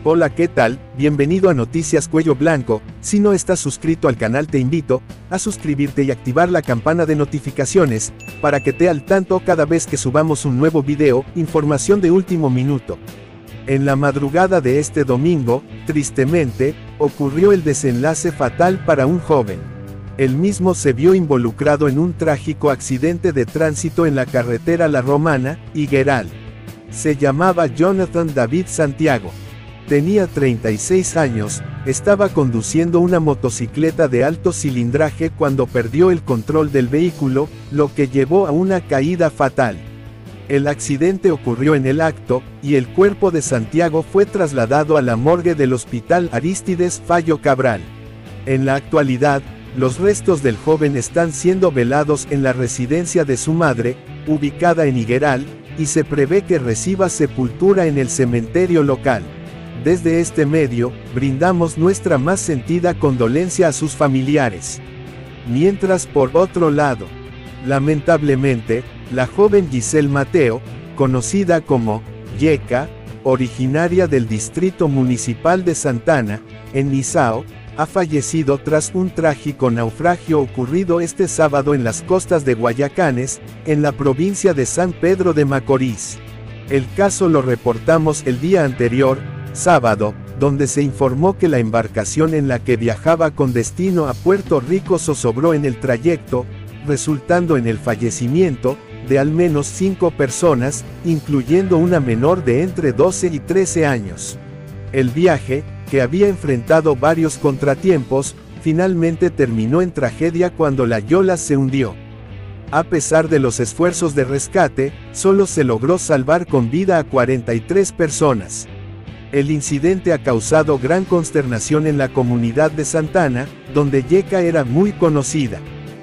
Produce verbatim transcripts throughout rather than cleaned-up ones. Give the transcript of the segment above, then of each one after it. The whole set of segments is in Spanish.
Hola, ¿qué tal? Bienvenido a Noticias Cuello Blanco. Si no estás suscrito al canal, te invito a suscribirte y activar la campana de notificaciones para que te al tanto cada vez que subamos un nuevo video. Información de último minuto. En la madrugada de este domingo, tristemente, ocurrió el desenlace fatal para un joven. El mismo se vio involucrado en un trágico accidente de tránsito en la carretera La Romana, Higueral. Se llamaba Jonathan David Santiago. Tenía treinta y seis años, estaba conduciendo una motocicleta de alto cilindraje cuando perdió el control del vehículo, lo que llevó a una caída fatal. El accidente ocurrió en el acto, y el cuerpo de Santiago fue trasladado a la morgue del Hospital Arístides Fallo Cabral. En la actualidad, los restos del joven están siendo velados en la residencia de su madre, ubicada en Higueral, y se prevé que reciba sepultura en el cementerio local. Desde este medio, brindamos nuestra más sentida condolencia a sus familiares. Mientras, por otro lado, lamentablemente, la joven Giselle Mateo, conocida como Yeka, originaria del Distrito Municipal de Santana, en Nizao, ha fallecido tras un trágico naufragio ocurrido este sábado en las costas de Guayacanes, en la provincia de San Pedro de Macorís. El caso lo reportamos el día anterior, sábado, donde se informó que la embarcación en la que viajaba con destino a Puerto Rico zozobró en el trayecto, resultando en el fallecimiento de al menos cinco personas, incluyendo una menor de entre doce y trece años. El viaje, que había enfrentado varios contratiempos, finalmente terminó en tragedia cuando la yola se hundió. A pesar de los esfuerzos de rescate, solo se logró salvar con vida a cuarenta y tres personas. El incidente ha causado gran consternación en la comunidad de Santana, donde Yeka era muy conocida.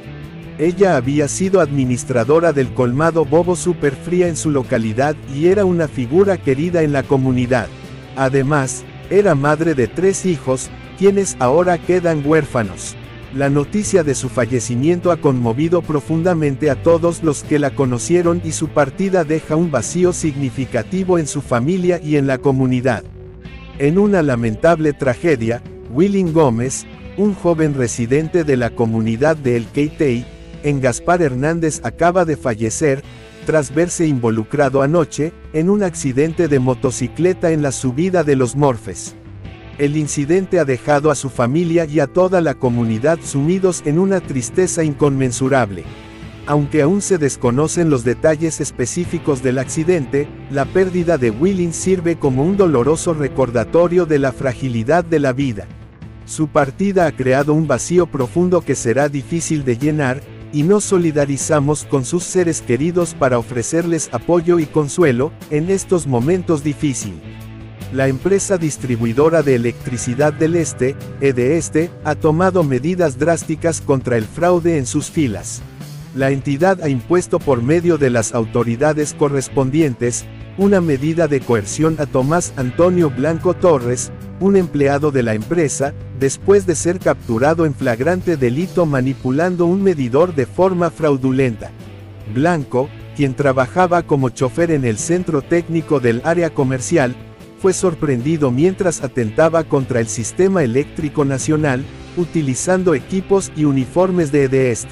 Ella había sido administradora del colmado Bobo Superfría en su localidad y era una figura querida en la comunidad. Además, era madre de tres hijos, quienes ahora quedan huérfanos. La noticia de su fallecimiento ha conmovido profundamente a todos los que la conocieron y su partida deja un vacío significativo en su familia y en la comunidad. En una lamentable tragedia, Willin Gómez, un joven residente de la comunidad de El Queitey, en Gaspar Hernández, acaba de fallecer, tras verse involucrado anoche, en un accidente de motocicleta en la subida de Los Morfes. El incidente ha dejado a su familia y a toda la comunidad sumidos en una tristeza inconmensurable. Aunque aún se desconocen los detalles específicos del accidente, la pérdida de Willin sirve como un doloroso recordatorio de la fragilidad de la vida. Su partida ha creado un vacío profundo que será difícil de llenar, y nos solidarizamos con sus seres queridos para ofrecerles apoyo y consuelo en estos momentos difíciles. La empresa distribuidora de electricidad del Este, EDESTE, ha tomado medidas drásticas contra el fraude en sus filas. La entidad ha impuesto por medio de las autoridades correspondientes, una medida de coerción a Tomás Antonio Blanco Torres, un empleado de la empresa, después de ser capturado en flagrante delito manipulando un medidor de forma fraudulenta. Blanco, quien trabajaba como chofer en el centro técnico del área comercial, fue sorprendido mientras atentaba contra el sistema eléctrico nacional, utilizando equipos y uniformes de EDESTE.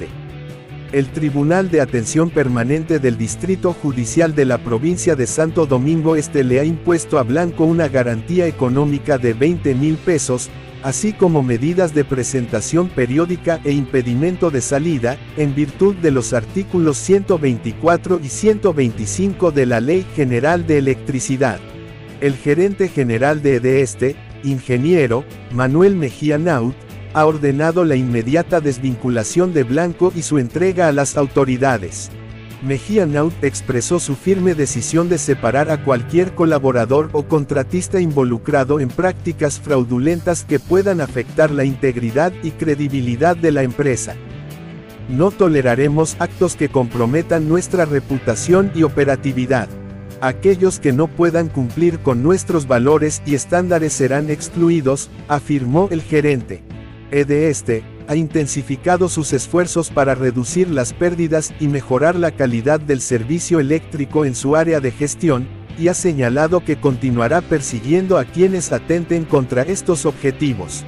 El Tribunal de Atención Permanente del Distrito Judicial de la provincia de Santo Domingo Este le ha impuesto a Blanco una garantía económica de veinte mil pesos, así como medidas de presentación periódica e impedimento de salida, en virtud de los artículos ciento veinticuatro y ciento veinticinco de la Ley General de Electricidad. El gerente general de EDESTE, ingeniero Manuel Mejía Naut, ha ordenado la inmediata desvinculación de Blanco y su entrega a las autoridades. Mejía Naut expresó su firme decisión de separar a cualquier colaborador o contratista involucrado en prácticas fraudulentas que puedan afectar la integridad y credibilidad de la empresa. No toleraremos actos que comprometan nuestra reputación y operatividad. Aquellos que no puedan cumplir con nuestros valores y estándares serán excluidos, afirmó el gerente. EDESTE ha intensificado sus esfuerzos para reducir las pérdidas y mejorar la calidad del servicio eléctrico en su área de gestión, y ha señalado que continuará persiguiendo a quienes atenten contra estos objetivos.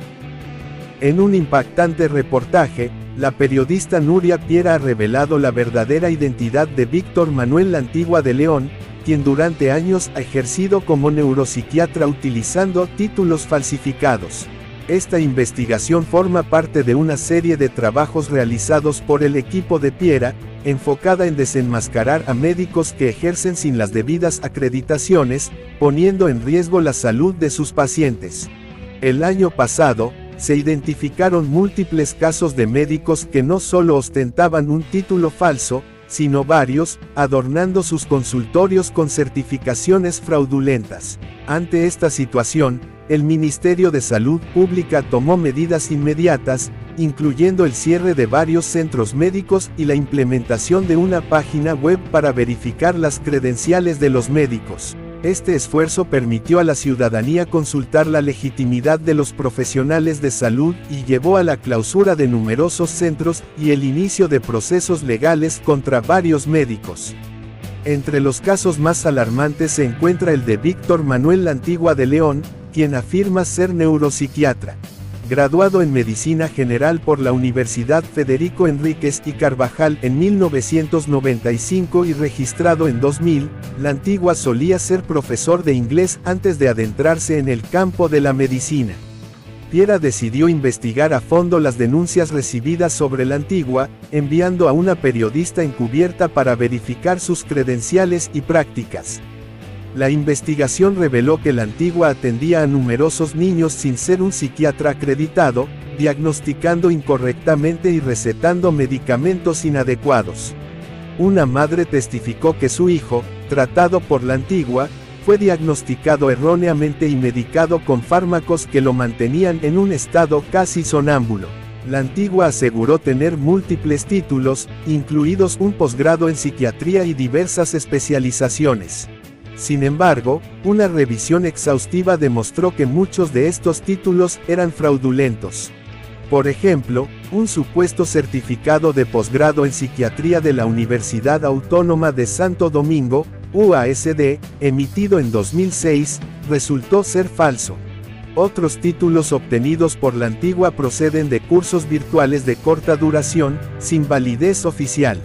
En un impactante reportaje, la periodista Nuria Piera ha revelado la verdadera identidad de Víctor Manuel Lantigua de León, quien durante años ha ejercido como neuropsiquiatra utilizando títulos falsificados. Esta investigación forma parte de una serie de trabajos realizados por el equipo de Piera, enfocada en desenmascarar a médicos que ejercen sin las debidas acreditaciones, poniendo en riesgo la salud de sus pacientes. El año pasado, se identificaron múltiples casos de médicos que no solo ostentaban un título falso, sino varios, adornando sus consultorios con certificaciones fraudulentas. Ante esta situación, el Ministerio de Salud Pública tomó medidas inmediatas, incluyendo el cierre de varios centros médicos y la implementación de una página web para verificar las credenciales de los médicos. Este esfuerzo permitió a la ciudadanía consultar la legitimidad de los profesionales de salud y llevó a la clausura de numerosos centros y el inicio de procesos legales contra varios médicos. Entre los casos más alarmantes se encuentra el de Víctor Manuel Lantigua de León, quien afirma ser neuropsiquiatra. Graduado en Medicina General por la Universidad Federico Enríquez y Carvajal en mil novecientos noventa y cinco y registrado en dos mil, Lantigua solía ser profesor de inglés antes de adentrarse en el campo de la medicina. Piera decidió investigar a fondo las denuncias recibidas sobre Lantigua, enviando a una periodista encubierta para verificar sus credenciales y prácticas. La investigación reveló que Lantigua atendía a numerosos niños sin ser un psiquiatra acreditado, diagnosticando incorrectamente y recetando medicamentos inadecuados. Una madre testificó que su hijo, tratado por Lantigua, fue diagnosticado erróneamente y medicado con fármacos que lo mantenían en un estado casi sonámbulo. Lantigua aseguró tener múltiples títulos, incluidos un posgrado en psiquiatría y diversas especializaciones. Sin embargo, una revisión exhaustiva demostró que muchos de estos títulos eran fraudulentos. Por ejemplo, un supuesto certificado de posgrado en psiquiatría de la Universidad Autónoma de Santo Domingo, U A S D, emitido en dos mil seis, resultó ser falso. Otros títulos obtenidos por Lantigua proceden de cursos virtuales de corta duración, sin validez oficial.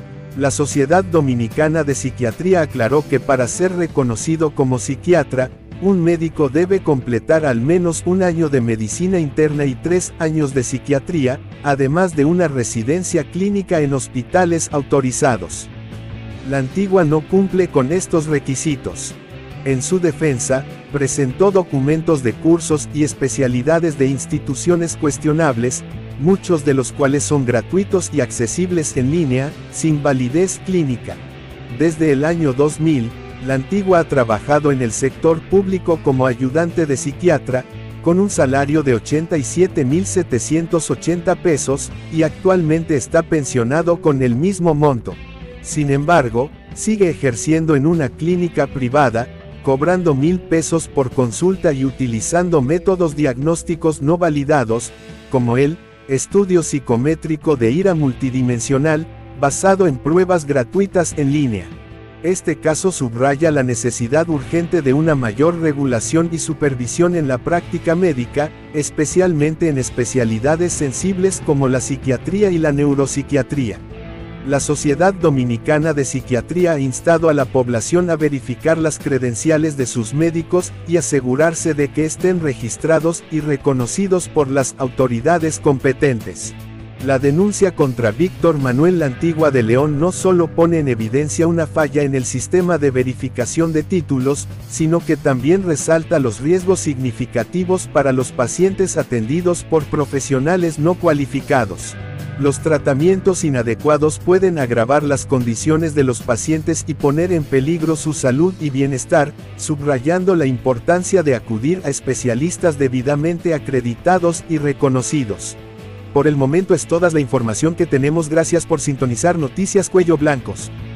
La Sociedad Dominicana de Psiquiatría aclaró que para ser reconocido como psiquiatra, un médico debe completar al menos un año de medicina interna y tres años de psiquiatría, además de una residencia clínica en hospitales autorizados. Lantigua no cumple con estos requisitos. En su defensa, presentó documentos de cursos y especialidades de instituciones cuestionables, muchos de los cuales son gratuitos y accesibles en línea, sin validez clínica. Desde el año dos mil, Lantigua ha trabajado en el sector público como ayudante de psiquiatra, con un salario de ochenta y siete mil setecientos ochenta pesos, y actualmente está pensionado con el mismo monto. Sin embargo, sigue ejerciendo en una clínica privada, cobrando mil pesos por consulta y utilizando métodos diagnósticos no validados, como el estudio psicométrico de ira multidimensional, basado en pruebas gratuitas en línea. Este caso subraya la necesidad urgente de una mayor regulación y supervisión en la práctica médica, especialmente en especialidades sensibles como la psiquiatría y la neuropsiquiatría. La Sociedad Dominicana de Psiquiatría ha instado a la población a verificar las credenciales de sus médicos y asegurarse de que estén registrados y reconocidos por las autoridades competentes. La denuncia contra Víctor Manuel Lantigua de León no solo pone en evidencia una falla en el sistema de verificación de títulos, sino que también resalta los riesgos significativos para los pacientes atendidos por profesionales no cualificados. Los tratamientos inadecuados pueden agravar las condiciones de los pacientes y poner en peligro su salud y bienestar, subrayando la importancia de acudir a especialistas debidamente acreditados y reconocidos. Por el momento es toda la información que tenemos. Gracias por sintonizar Noticias Cuello Blancos.